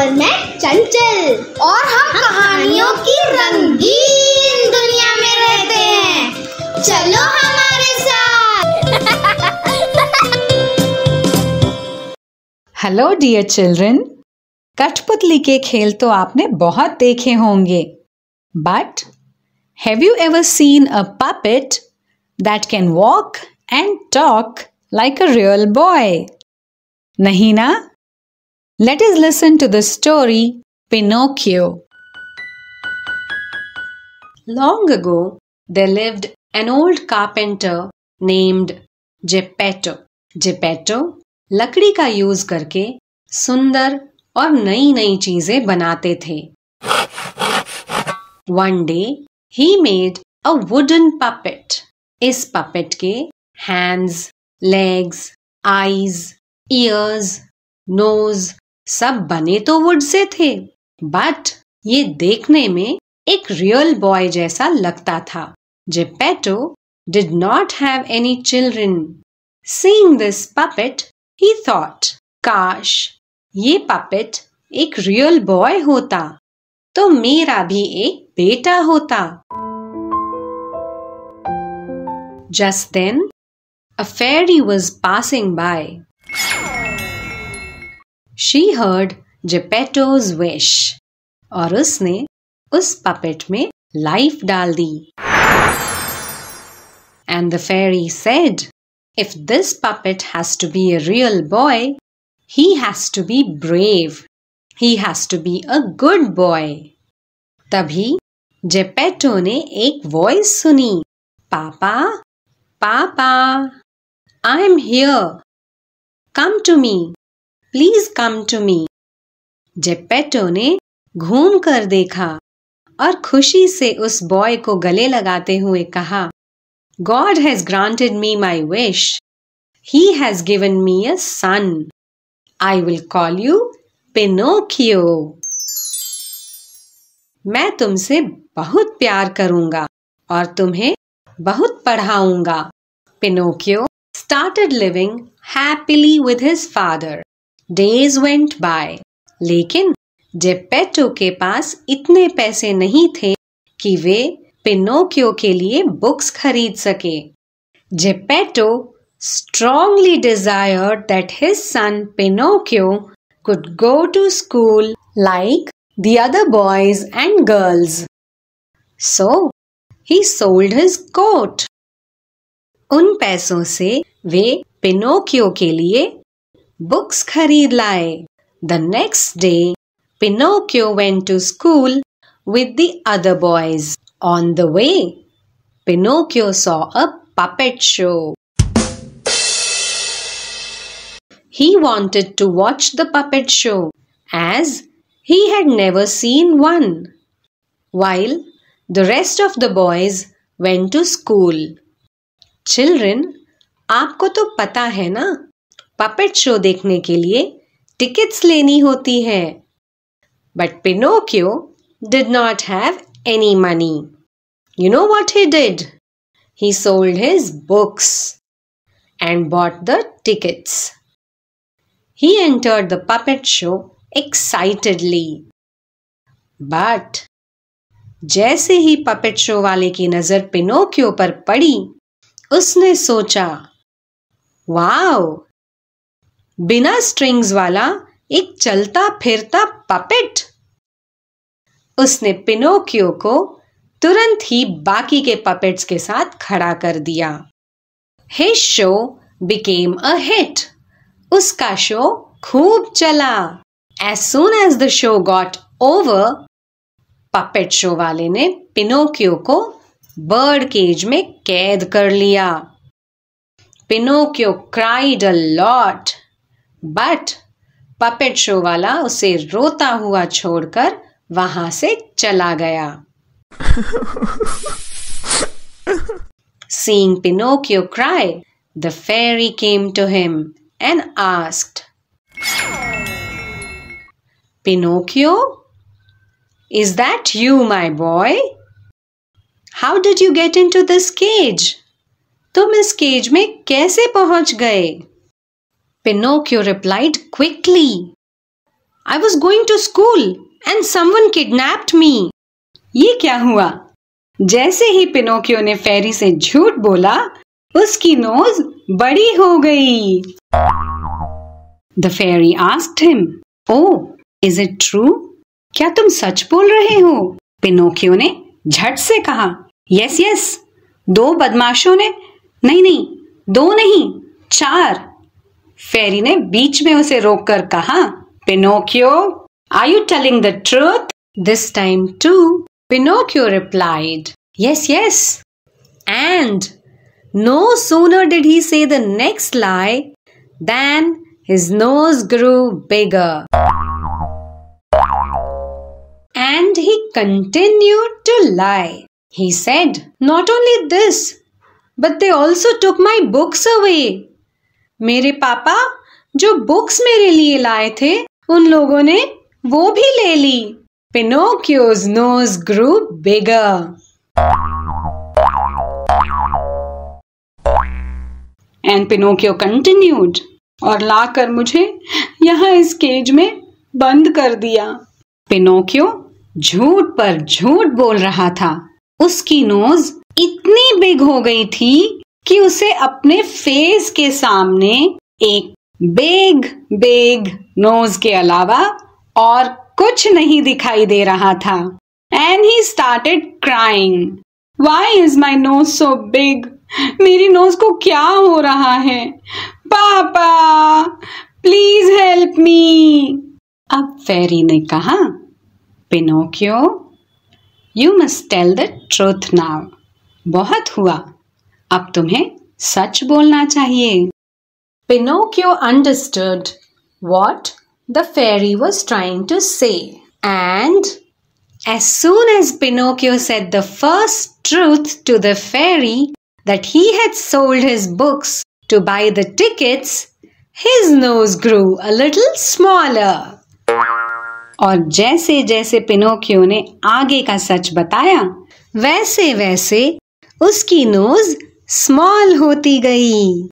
और मैं चंचल, और हम कहानियों की रंगीन दुनिया में रहते हैं। चलो हमारे साथ। हेलो डियर चिल्ड्रन, कठपुतली के खेल तो आपने बहुत देखे होंगे, but have you ever seen a puppet that can walk and talk like a real boy? नहीं ना? Let us listen to the story Pinocchio. Long ago, there lived an old carpenter named Geppetto. Geppetto लकड़ी का use करके सुंदर और नई नई चीजें बनाते थे। One day, he made a wooden puppet. इस puppet के hands, legs, eyes, ears, nose सब बने तो वुड से थे, बट ये देखने में एक रियल बॉय जैसा लगता था। Geppetto did not have any children. Seeing this puppet, he thought, काश ये puppet एक रियल बॉय होता तो मेरा भी एक बेटा होता। Just then, a fairy was passing by. She heard Geppetto's wish और उसने उस puppet में लाइफ डाल दी। And the fairy said, if this puppet has to be a real boy, he has to be brave. He has to be a good boy. तभी Geppetto ने एक voice सुनी, पापा, पापा, I am here. Come to me. Please come to me. Geppetto ने घूम कर देखा और खुशी से उस बॉय को गले लगाते हुए कहा, God has granted me my wish. He has given me a son. I will call you Pinocchio. मैं तुमसे बहुत प्यार करूंगा और तुम्हें बहुत पढ़ाऊंगा। Pinocchio started living happily with his father. Days went by. लेकिन Geppetto के पास इतने पैसे नहीं थे कि वे Pinocchio के लिए बुक्स खरीद सके। Geppetto strongly desired that his son Pinocchio could go to school like the other boys and girls. So, he sold his coat. उन पैसों से वे Pinocchio के लिए बुक्स खरीद लाए। The next day, Pinocchio went to school with the other boys. On the way, Pinocchio saw a puppet show. He wanted to watch the puppet show as he had never seen one, while the rest of the boys went to school. Children, आपको तो पता है ना, puppet show देखने के लिए tickets लेनी होती है। But Pinocchio did not have any money. You know what he did? He sold his books and bought the tickets. He entered the puppet show excitedly. But जैसे ही puppet show वाले की नजर Pinocchio पर पड़ी, उसने सोचा, वाओ, बिना strings वाला एक चलता फिरता puppet। उसने Pinocchio को तुरंत ही बाकी के puppets के साथ खड़ा कर दिया। His show became a hit. उसका शो खूब चला। As soon as the show got over, puppet show वाले ने Pinocchio को bird cage में कैद कर लिया। Pinocchio cried a lot, but puppet show वाला उसे रोता हुआ छोड़कर वहां से चला गया। Seeing Pinocchio cry, the fairy came to him and asked, Pinocchio, is that you, my boy? How did you get into this cage? तुम इस केज में कैसे पहुंच गए? Pinocchio replied quickly, I was going to school and someone kidnapped me. ये क्या हुआ? जैसे ही पिनोकियो ने फेरी से झूठ बोला, उसकी नोज बड़ी हो गई। The fairy asked him, "Oh, is it true? क्या तुम सच बोल रहे हो?" पिनोकियो ने झट से कहा, "Yes, yes." दो बदमाशों ने, नहीं, दो नहीं, 4। फेरी ने बीच में उसे रोककर कहा, "Pinocchio, are you telling the truth?" This time too, Pinocchio replied, "Yes, yes." And no sooner did he say the next lie than his nose grew bigger. And he continued to lie. He said, "Not only this, but they also took my books away." मेरे पापा जो books मेरे लिए लाए थे, उन लोगों ने वो भी ले ली। Pinocchio's nose grew bigger. And Pinocchio continued, और लाकर मुझे यहाँ इस केज में बंद कर दिया। पिनोकियो झूठ पर झूठ बोल रहा था। उसकी नोज इतनी बिग हो गई थी कि उसे अपने फेस के सामने एक बिग नोज के अलावा और कुछ नहीं दिखाई दे रहा था। And he started crying. Why is my nose so big? मेरी नोज को क्या हो रहा है? पापा, प्लीज हेल्प मी। अब फेरी ने कहा, Pinocchio, you must tell the truth now. बहुत हुआ, अब तुम्हें सच बोलना चाहिए। Pinocchio understood what the fairy was trying to say, and as soon as Pinocchio said the first truth to the fairy that he had sold his books to buy the tickets, his nose grew a little smaller. और जैसे जैसे Pinocchio ने आगे का सच बताया, वैसे वैसे उसकी नोज स्मॉल होती गई।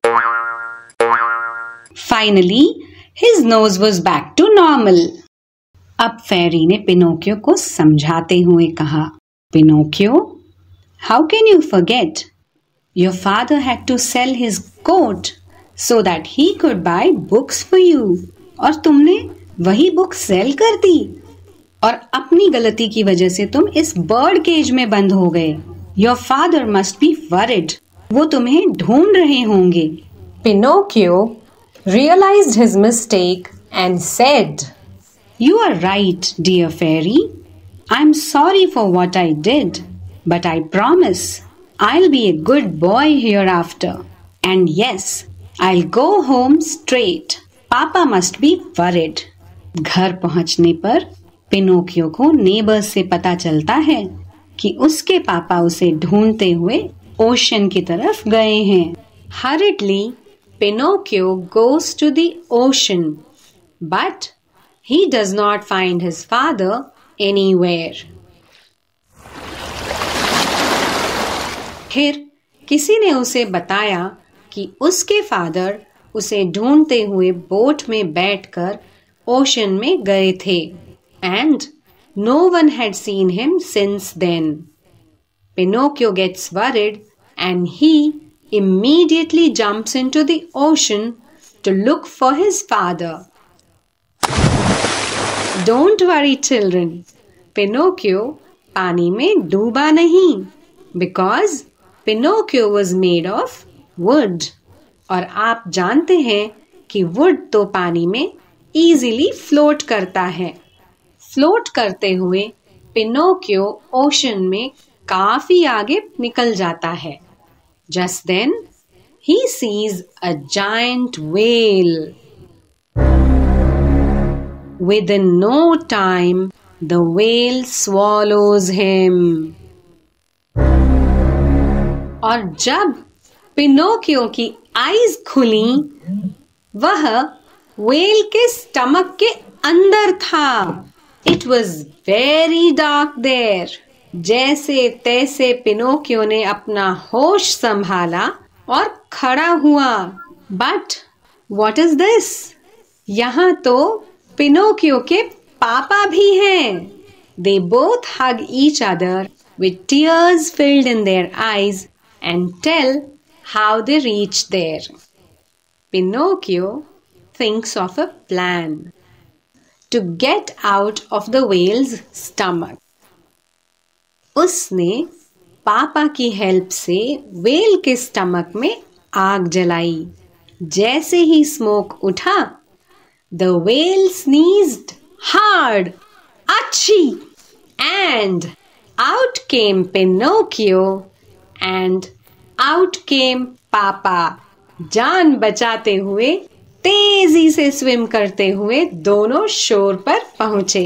Finally, his nose was back to normal. अब फेरी ने पिनोकियो को समझाते हुए कहा, Pinocchio, how can you forget? Your father had to sell his coat so that he could buy books for you. और तुमने वही बुक सेल कर दी और अपनी गलती की वजह से तुम इस बर्ड केज में बंद हो गए। Your father must be worried. वो तुम्हें ढूंढ रहे होंगे। Pinocchio realized his mistake and said, "You are right, dear fairy. I'm sorry for what I did, but I promise I'll be a good boy hereafter. And yes, I'll go home straight. Papa must be worried." घर पहुंचने पर Pinocchio को neighbours से पता चलता है कि उसके पापा उसे ढूंढते हुए ओशन की तरफ गए हैं। Hurriedly, Pinocchio goes to the ocean, but he does not find his father anywhere. फिर किसी ने उसे बताया कि उसके फादर उसे ढूंढते हुए बोट में बैठकर ओशन में गए थे, and no one had seen him since then. Pinocchio gets worried and he immediately jumps into the ocean to look for his father. Don't worry, children. Pinocchio पानी में डूबा नहीं, because Pinocchio was made of wood. और आप जानते हैं कि wood तो पानी में easily float करता है। फ्लोट करते हुए Pinocchio ओशन में काफी आगे निकल जाता है। Just then, he sees a giant whale. Within no time, the whale swallows him. और जब पिनोकियो की आईज खुली, वह व्हेल के स्टमक के अंदर था। It was very dark there. जैसे तैसे पिनोकियो ने अपना होश संभाला और खड़ा हुआ। But what is this? यहाँ तो पिनोकियो के पापा भी हैं. They both hug each other with tears filled in their eyes and tell how they reached there. Pinocchio thinks of a plan to get out of the whale's stomach. उसने पापा की help से whale के stomach में आग जलाई. जैसे ही स्मोक उठा, the whale sneezed hard, achoo, and out came Pinocchio and out came Papa. जान बचाते हुए तेजी से स्विम करते हुए दोनों शोर पर पहुंचे.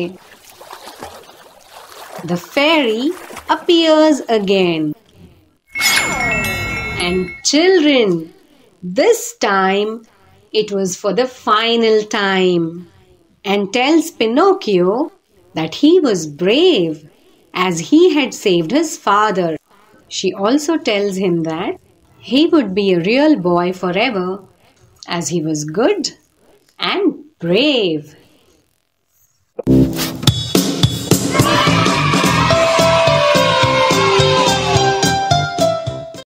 The fairy appears again. And children, this time it was for the final time, and tells Pinocchio that he was brave as he had saved his father. She also tells him that he would be a real boy forever as he was good and brave.